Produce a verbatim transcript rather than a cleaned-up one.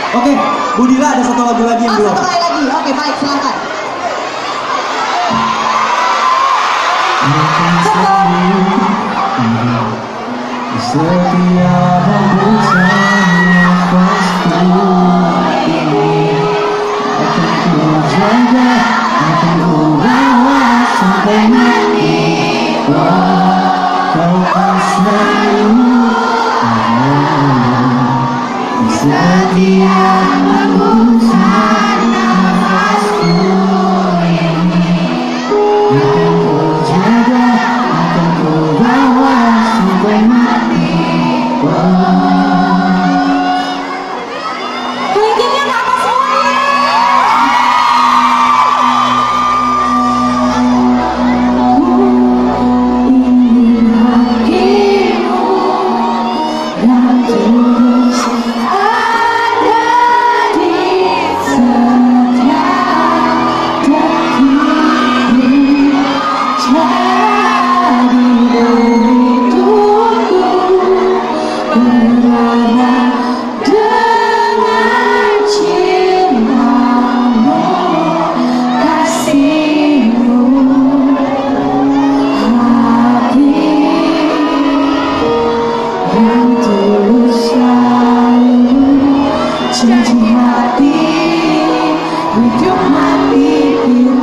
Oke, Bu Dila ada satu lagu lagi yang Oh, belum. satu kali lagi. Oke, baik, silakan. Setiap hembusan nafasku ini akan ku jaga, akan ku rawat sampai mati. Wah, kau kan selalu ada di setiap hembusan nafasku ini. Akan ku jaga, akan ku rawat sampai mati. Kelingkingnya ke atas semuanya. Ingin hatimu yang tulus ada di setiap detikmu. Jadi berhidupku berada dengan cintamu, kasihmu. Hati yang tulus selalu, janji hati, hidup mati.